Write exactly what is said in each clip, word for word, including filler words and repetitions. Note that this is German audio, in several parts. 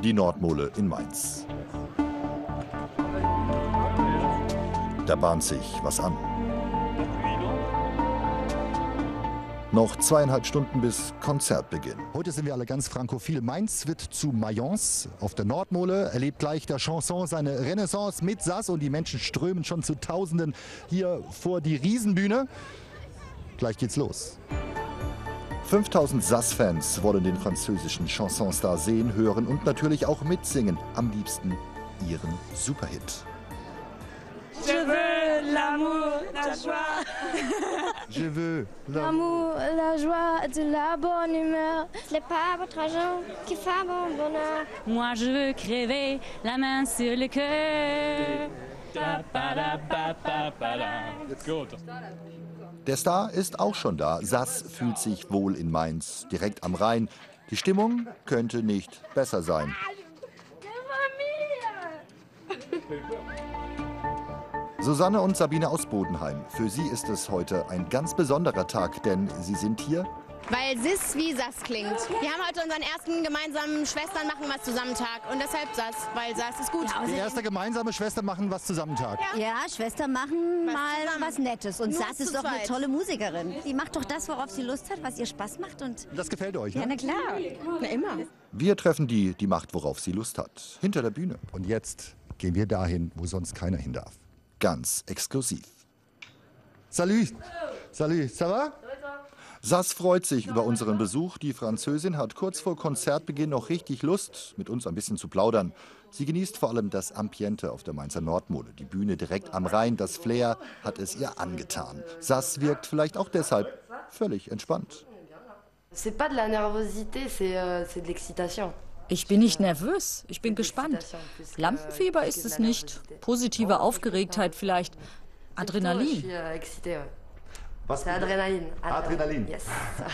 Die Nordmole in Mainz. Da bahnt sich was an. Noch zweieinhalb Stunden bis Konzertbeginn. Heute sind wir alle ganz frankophil. Mainz wird zu Mayence. Auf der Nordmole erlebt gleich der Chanson seine Renaissance mit Sass und die Menschen strömen schon zu Tausenden hier vor die Riesenbühne. Gleich geht's los. fünftausend Sass-Fans wollen den französischen Chansonstar sehen, hören und natürlich auch mitsingen. Am liebsten ihren Superhit. Je veux l'amour, la joie. Je veux l'amour, la joie, de la bonne humeur. C'est pas votre argent qui fait mon bonheur. Moi je veux crever la main sur le cœur. Der Star ist auch schon da. Sass fühlt sich wohl in Mainz, direkt am Rhein. Die Stimmung könnte nicht besser sein. Susanne und Sabine aus Bodenheim. Für sie ist es heute ein ganz besonderer Tag, denn sie sind hier, weil Sis wie Sass klingt. Wir haben heute unseren ersten gemeinsamen Schwestern machen was zusammen Tag und deshalb Sass, weil Sass ist gut. Die erste gemeinsame Schwester machen was zusammen Tag. Ja, ja, Schwester machen was mal zusammen. was Nettes. Und Nur Sass ist zu doch eine zweit. tolle Musikerin. Die macht doch das, worauf sie Lust hat, was ihr Spaß macht. Und Das gefällt euch, ja, ja? na klar. Na, immer. wir treffen die, die macht, worauf sie Lust hat. Hinter der Bühne. Und jetzt gehen wir dahin, wo sonst keiner hin darf. Ganz exklusiv. Salut! Salut, ça va? Sass freut sich über unseren Besuch. Die Französin hat kurz vor Konzertbeginn noch richtig Lust, mit uns ein bisschen zu plaudern. Sie genießt vor allem das Ambiente auf der Mainzer Nordmole. Die Bühne direkt am Rhein, das Flair hat es ihr angetan. Sass wirkt vielleicht auch deshalb völlig entspannt. C'est pas de la nervosité, c'est euh, c'est de l'excitation. Ich bin nicht nervös, ich bin gespannt. Lampenfieber ist es nicht, positive Aufgeregtheit vielleicht, Adrenalin. Was? Adrenalin. Adrenalin. Yes.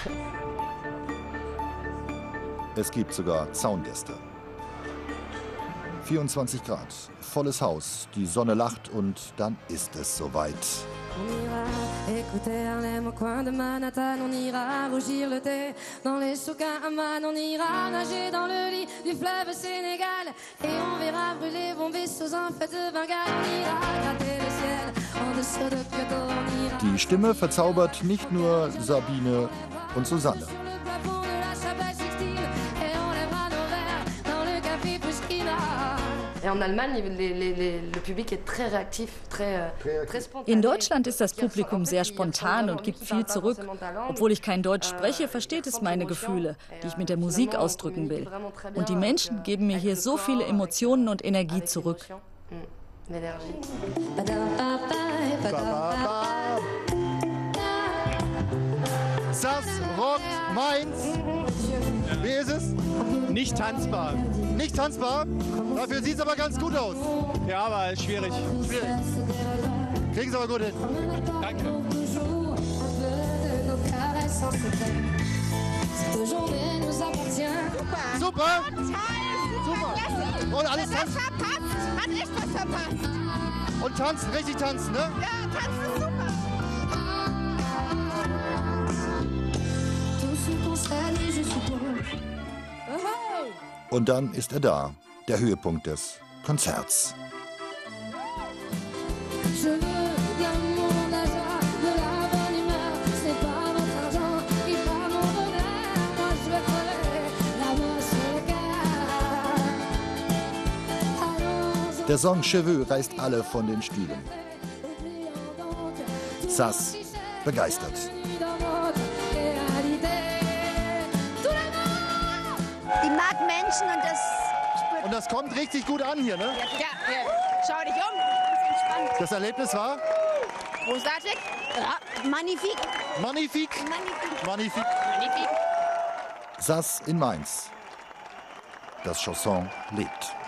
Es gibt sogar Zaungäste. vierundzwanzig Grad, volles Haus, die Sonne lacht und dann ist es soweit. On ira écouter Harlem au coin de Manhattan, on ira rougir le thé dans les souks à Amman, on ira nager dans le lit du fleuve Sénégal et on verra brûler vos vaisseaux en fête de Bengale, on ira gratter le ciel en dessous de Kyoto, on ira. Die Stimme verzaubert nicht nur Sabine und Susanne. Sur le plafond de la chapelle Sixtine et on lèvera nos verres dans le café Pushkina. Et en Allemagne, les, les, les, le public est très réactif, très, euh, très spontané. In Deutschland ist das Publikum sehr spontan und gibt viel zurück. Obwohl ich kein Deutsch spreche, versteht es meine Gefühle, die ich mit der Musik ausdrücken will. Und die Menschen geben mir hier so viele Emotionen und Energie zurück. Sass rockt Mainz. Wie ist es? Nicht tanzbar. Nicht tanzbar? Dafür sieht es aber ganz gut aus. Ja, aber schwierig. Schwierig. Kriegen Sie aber gut hin. Danke. Super! Super! Und alles tanzen. Hat echt was verpasst. Und tanzen, richtig tanzen, ne? Ja, tanzen ist super. Und dann ist er da, der Höhepunkt des Konzerts. Je veux de l'amour, de la joie, de la bonne humeur. C'est pas votre argent qui fait mon bonheur. Moi je veux crever la main sur le cœur. Allons, Der Song Cheveux reißt alle von den Stühlen. oublions donc Sass begeistert. dans notre réalité. Tout le monde! Die mag Menschen und das spürt. Und das kommt richtig gut an hier, ne? Ja, ja. Schau dich um, ganz entspannt. Das Erlebnis war Großartig. Ja, magnifik. magnifik. Magnifik. Magnifik. Magnifique. Sass in Mainz. Das Chanson lebt.